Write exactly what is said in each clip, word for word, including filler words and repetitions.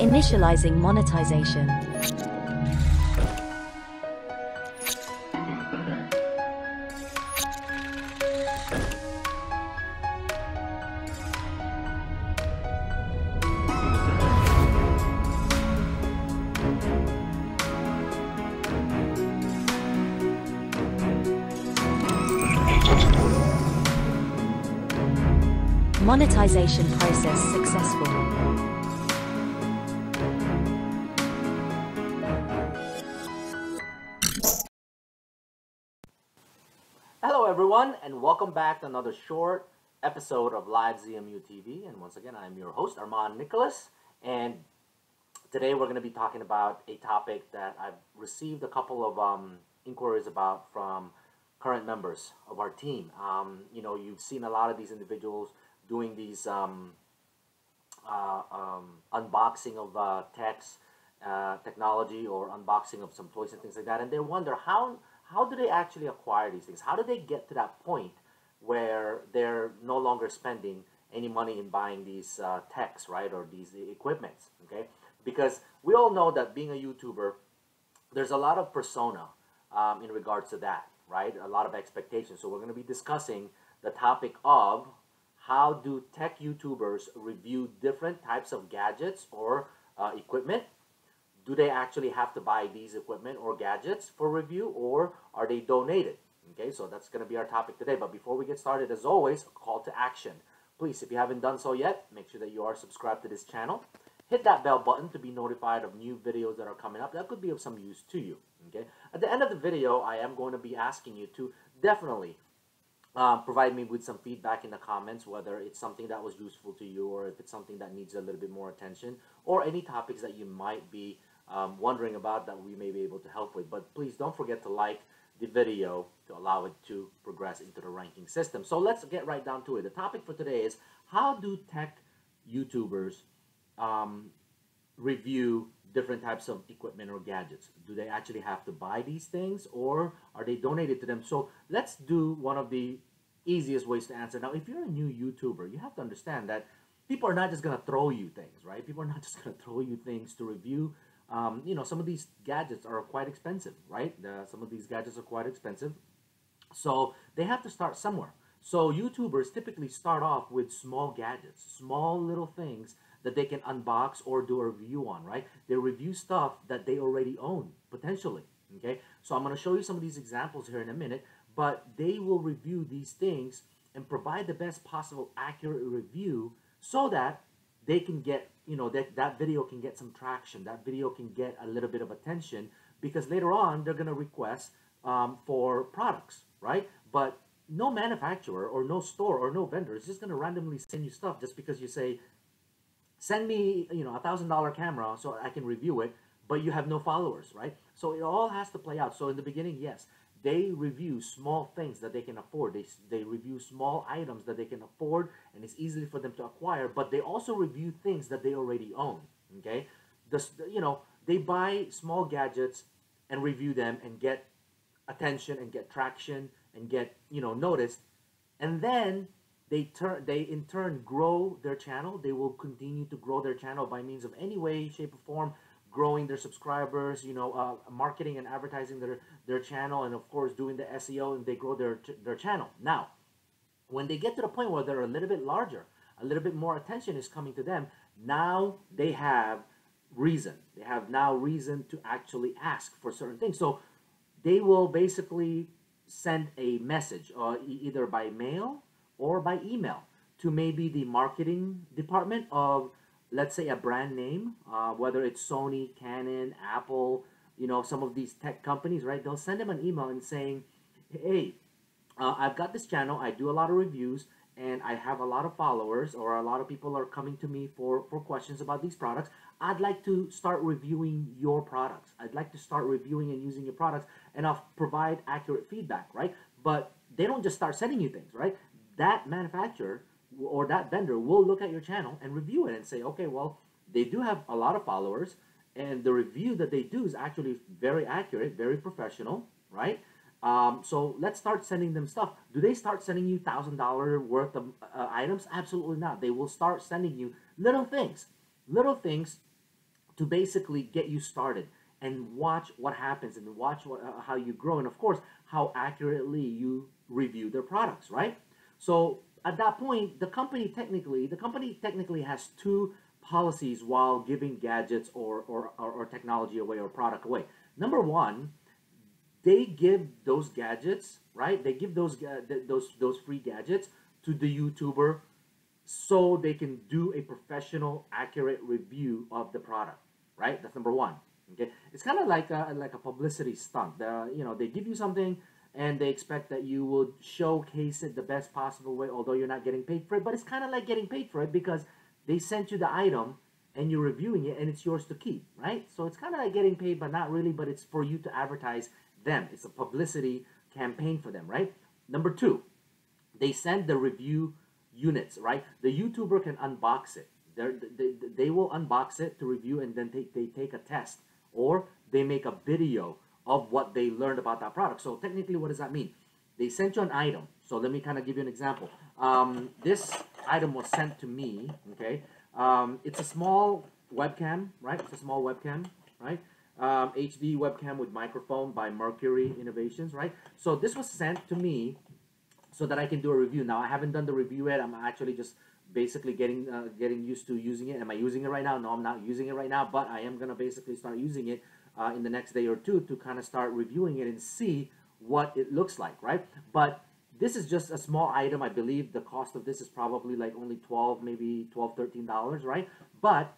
Initializing monetization. Monetization process successful. Hello everyone, and welcome back to another short episode of Live Z M U T V. And once again, I'm your host, Armand Nicholas. And today we're going to be talking about a topic that I've received a couple of um, inquiries about from current members of our team. Um, you know, you've seen a lot of these individuals doing these um, uh, um, unboxing of uh, techs, uh, technology, or unboxing of some toys and things like that, and they wonder how how do they actually acquire these things? How do they get to that point where they're no longer spending any money in buying these uh, techs, right, or these equipments? Okay, because we all know that being a YouTuber, there's a lot of persona um, in regards to that, right? A lot of expectations. So we're going to be discussing the topic of how do tech YouTubers review different types of gadgets or uh, equipment? Do they actually have to buy these equipment or gadgets for review, or are they donated? Okay, so that's going to be our topic today. But before we get started, as always, a call to action. Please, if you haven't done so yet, make sure that you are subscribed to this channel. Hit that bell button to be notified of new videos that are coming up. That could be of some use to you. Okay, at the end of the video, I am going to be asking you to definitely Um, provide me with some feedback in the comments, whether it's something that was useful to you or if it's something that needs a little bit more attention, or any topics that you might be um, wondering about that we may be able to help with. But please don't forget to like the video to allow it to progress into the ranking system. So let's get right down to it. The topic for today is how do tech YouTubers um, review different types of equipment or gadgets? Do they actually have to buy these things, or are they donated to them? So let's do one of the easiest ways to answer. Now, if you're a new YouTuber, you have to understand that people are not just going to throw you things, right? People are not just going to throw you things to review. Um, you know, some of these gadgets are quite expensive, right? The, some of these gadgets are quite expensive. So they have to start somewhere. So YouTubers typically start off with small gadgets, small little things that they can unbox or do a review on, right? They review stuff that they already own, potentially, okay? So I'm gonna show you some of these examples here in a minute, but they will review these things and provide the best possible accurate review so that they can get, you know, that, that video can get some traction, that video can get a little bit of attention, because later on they're gonna request um, for products, right? But no manufacturer or no store or no vendor is just gonna randomly send you stuff just because you say, send me, you know, a thousand dollar camera so I can review it, but you have no followers, right? So it all has to play out. So in the beginning, yes, they review small things that they can afford. They, they review small items that they can afford and it's easy for them to acquire, but they also review things that they already own, okay? The, you know, they buy small gadgets and review them and get attention and get traction and get, you know, noticed, and then They turn, they in turn grow their channel. They will continue to grow their channel by means of any way, shape, or form, growing their subscribers, you know, uh, marketing and advertising their their channel, and of course doing the S E O, and they grow their their channel. Now, when they get to the point where they're a little bit larger, a little bit more attention is coming to them. Now they have reason. They have now reason to actually ask for certain things. So they will basically send a message, uh, e- either by mail or by email, to maybe the marketing department of, let's say, a brand name, uh, whether it's Sony, Canon, Apple, you know, some of these tech companies, right? They'll send them an email and saying, hey, uh, I've got this channel, I do a lot of reviews, and I have a lot of followers, or a lot of people are coming to me for, for questions about these products. I'd like to start reviewing your products. I'd like to start reviewing and using your products, and I'll provide accurate feedback, right? But they don't just start sending you things, right? That manufacturer or that vendor will look at your channel and review it and say, okay, well, they do have a lot of followers, and the review that they do is actually very accurate, very professional, right? Um, so let's start sending them stuff. Do they start sending you one thousand dollars worth of uh, items? Absolutely not. They will start sending you little things, little things to basically get you started and watch what happens and watch what, uh, how you grow, and of course how accurately you review their products, right? So at that point, the company technically the company technically has two policies while giving gadgets or or, or, or technology away or product away. Number one, they give those gadgets, right? They give those those those free gadgets to the YouTuber so they can do a professional, accurate review of the product, right? That's number one. Okay, it's kind of like a, like a publicity stunt. The, you know, they give you something and they expect that you will showcase it the best possible way, although you're not getting paid for it. But it's kind of like getting paid for it because they sent you the item and you're reviewing it and it's yours to keep, right? So it's kind of like getting paid, but not really. But it's for you to advertise them. It's a publicity campaign for them, right? Number two, they send the review units, right? The YouTuber can unbox it. They're, they they will unbox it to review, and then they, they take a test, or they make a video of what they learned about that product. So technically, what does that mean? They sent you an item. So let me kind of give you an example. Um, this item was sent to me, okay? Um, it's a small webcam, right? It's a small webcam, right? Um, H D webcam with microphone by Mercury Innovations, right? So this was sent to me so that I can do a review. Now I haven't done the review yet. I'm actually just basically getting uh, getting used to using it. Am I using it right now? No, I'm not using it right now, but I am gonna basically start using it uh, in the next day or two to kind of start reviewing it and see what it looks like, right? But this is just a small item. I believe the cost of this is probably like only twelve, maybe twelve, thirteen dollars, right? But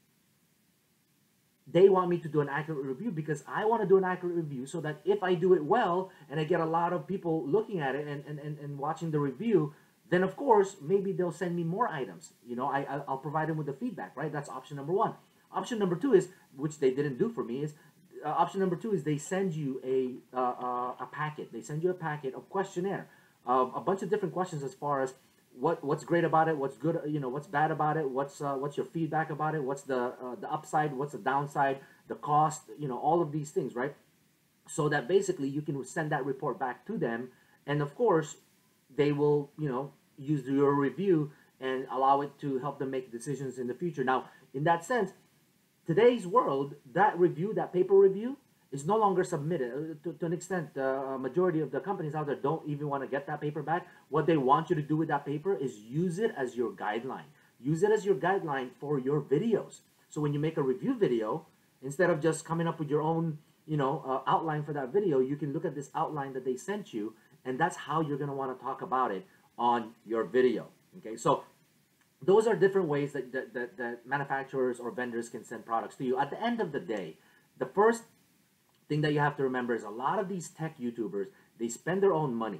they want me to do an accurate review because I want to do an accurate review so that if I do it well and I get a lot of people looking at it and, and, and, and watching the review, then of course, maybe they'll send me more items. You know, I, I'll provide them with the feedback, right? That's option number one. Option number two is, which they didn't do for me, is uh, option number two is they send you a, uh, uh, a packet. They send you a packet of questionnaire, uh, a bunch of different questions as far as what what's great about it, what's good, you know, what's bad about it, what's uh, what's your feedback about it, what's the uh, the upside, what's the downside, the cost, you know, all of these things, right? So that basically you can send that report back to them, and of course they will, you know, use your review and allow it to help them make decisions in the future. Now, in that sense, today's world, that review, that paper review, is no longer submitted. Uh, to, to an extent, the uh, majority of the companies out there don't even want to get that paper back. What they want you to do with that paper is use it as your guideline. Use it as your guideline for your videos. So when you make a review video, instead of just coming up with your own, you know, uh, outline for that video, you can look at this outline that they sent you, and that's how you're going to want to talk about it on your video. Okay, so those are different ways that, that, that, that manufacturers or vendors can send products to you. At the end of the day, the first thing that you have to remember is a lot of these tech YouTubers, they spend their own money.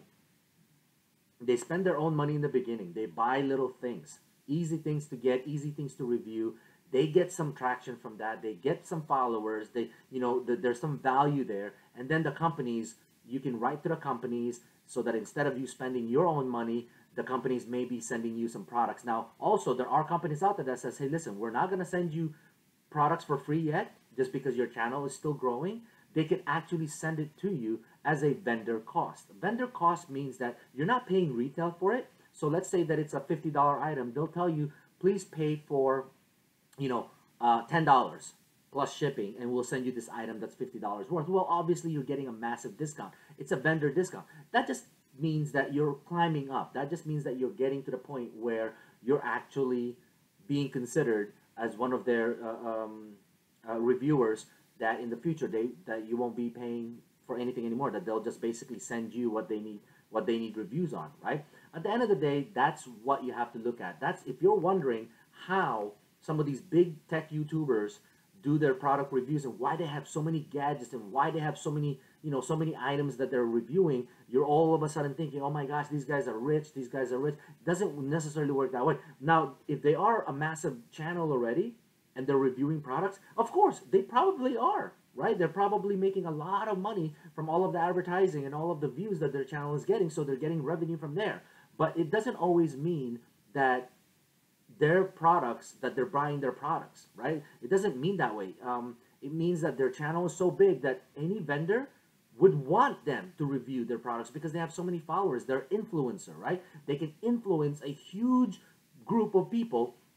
They spend their own money in the beginning. They buy little things, easy things to get, easy things to review. They get some traction from that. They get some followers. They, you know, the, there's some value there. And then the companies, you can write to the companies so that instead of you spending your own money, the companies may be sending you some products. Now, also, there are companies out there that says, hey, listen, we're not going to send you products for free yet, just because your channel is still growing. They can actually send it to you as a vendor cost. Vendor cost means that you're not paying retail for it. So let's say that it's a fifty dollar item. They'll tell you, please pay for, you know, uh, ten dollars plus shipping, and we'll send you this item that's fifty dollars worth. Well, obviously, you're getting a massive discount. It's a vendor discount. That just means that you're climbing up. That just means that you're getting to the point where you're actually being considered as one of their uh, um, uh, reviewers, that in the future they that you won't be paying for anything anymore, that they'll just basically send you what they need what they need reviews on, right? At the end of the day, that's what you have to look at. That's, if you're wondering how some of these big tech YouTubers do their product reviews and why they have so many gadgets and why they have so many, you know, so many items that they're reviewing, you're all of a sudden thinking, oh my gosh, these guys are rich, these guys are rich. Doesn't necessarily work that way. Now, if they are a massive channel already and they're reviewing products, of course, they probably are, right? They're probably making a lot of money from all of the advertising and all of the views that their channel is getting, so they're getting revenue from there. But it doesn't always mean that their products, that they're buying their products, right? It doesn't mean that way. Um, it means that their channel is so big that any vendor would want them to review their products because they have so many followers. They're influencer, right? They can influence a huge group of people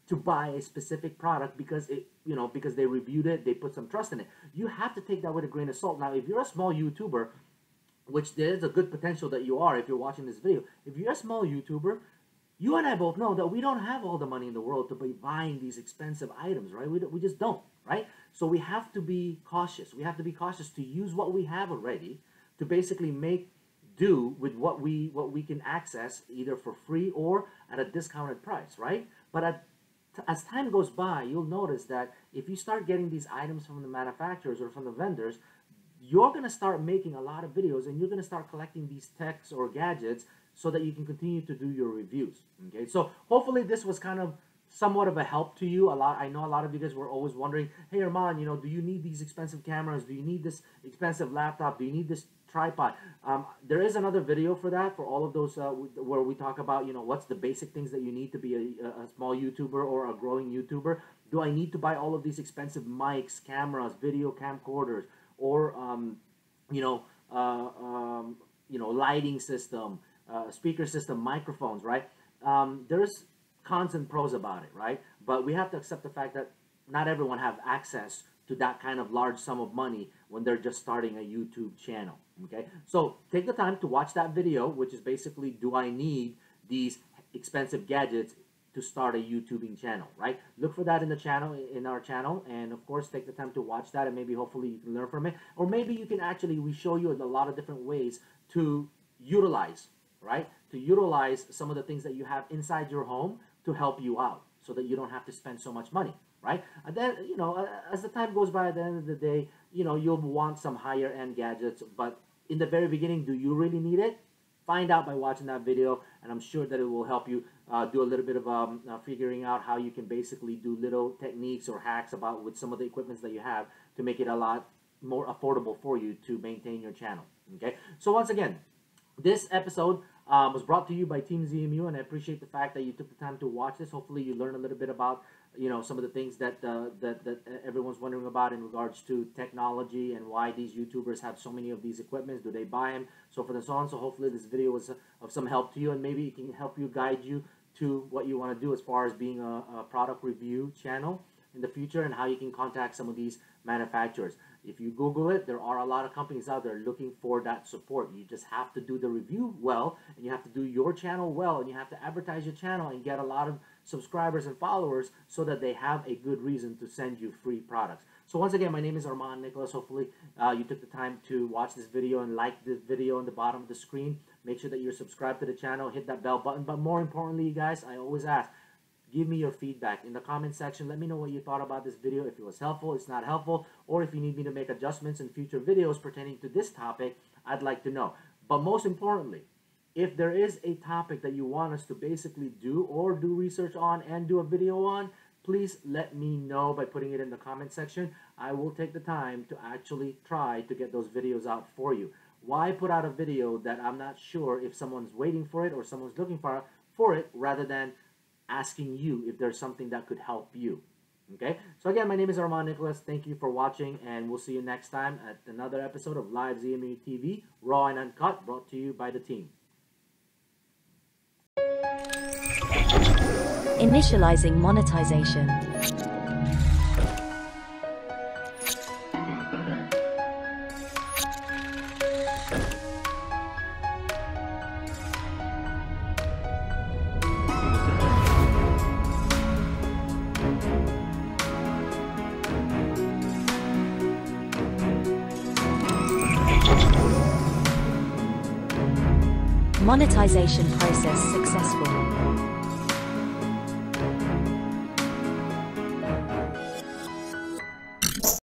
to buy a specific product because it, you know, because they reviewed it, they put some trust in it. You have to take that with a grain of salt. Now, if you're a small YouTuber, which there's a good potential that you are if you're watching this video, if you're a small YouTuber, you and I both know that we don't have all the money in the world to be buying these expensive items, right? We, we just don't, right? So we have to be cautious. We have to be cautious to use what we have already to basically make do with what we what we can access either for free or at a discounted price, right? But at, as time goes by, you'll notice that if you start getting these items from the manufacturers or from the vendors, you're going to start making a lot of videos and you're going to start collecting these techs or gadgets so that you can continue to do your reviews. Okay, so hopefully this was kind of somewhat of a help to you. A lot, I know a lot of you guys were always wondering, hey Arman, you know, do you need these expensive cameras? Do you need this expensive laptop? Do you need this tripod? Um, there is another video for that, for all of those uh, where we talk about, you know, what's the basic things that you need to be a, a small YouTuber or a growing YouTuber. Do I need to buy all of these expensive mics, cameras, video camcorders, or um, you know, uh, um, you know, lighting system, uh, speaker system, microphones, right? Um, there's cons and pros about it, right? But we have to accept the fact that not everyone have access to that kind of large sum of money when they're just starting a YouTube channel, okay? So take the time to watch that video, which is basically, do I need these expensive gadgets to start a YouTubing channel, right? Look for that in the channel, in our channel, and of course take the time to watch that, and maybe hopefully you can learn from it, or maybe you can actually, we show you a lot of different ways to utilize, right? To utilize some of the things that you have inside your home to help you out so that you don't have to spend so much money, right? And then, you know, as the time goes by, at the end of the day, you know, you'll want some higher end gadgets, but in the very beginning, do you really need it? Find out by watching that video, and I'm sure that it will help you uh, do a little bit of um, uh, figuring out how you can basically do little techniques or hacks about with some of the equipments that you have to make it a lot more affordable for you to maintain your channel, okay? So once again, this episode um, was brought to you by Team Z M U, and I appreciate the fact that you took the time to watch this. Hopefully you learned a little bit about, you know, some of the things that, uh, that, that everyone's wondering about in regards to technology and why these YouTubers have so many of these equipments. Do they buy them? So forth and so on. So hopefully this video was of some help to you, and maybe it can help you, guide you to what you want to do as far as being a, a product review channel in the future, and how you can contact some of these manufacturers. If you Google it, there are a lot of companies out there looking for that support. You just have to do the review well, and you have to do your channel well, and you have to advertise your channel and get a lot of subscribers and followers so that they have a good reason to send you free products. So once again, my name is Arman Nicholas. Hopefully uh, you took the time to watch this video and like this video on the bottom of the screen. Make sure that you're subscribed to the channel, hit that bell button. But more importantly, you guys, I always ask, give me your feedback in the comment section. Let me know what you thought about this video, if it was helpful, it's not helpful, or if you need me to make adjustments in future videos pertaining to this topic, I'd like to know. But most importantly, if there is a topic that you want us to basically do or do research on and do a video on, please let me know by putting it in the comment section. I will take the time to actually try to get those videos out for you. Why put out a video that I'm not sure if someone's waiting for it or someone's looking for, for it, rather than asking you if there's something that could help you. Okay, so again, my name is Arman Nicholas. Thank you for watching, and we'll see you next time at another episode of Live Z M U T V, Raw and Uncut, brought to you by the team. Initializing monetization. Monetization process successful.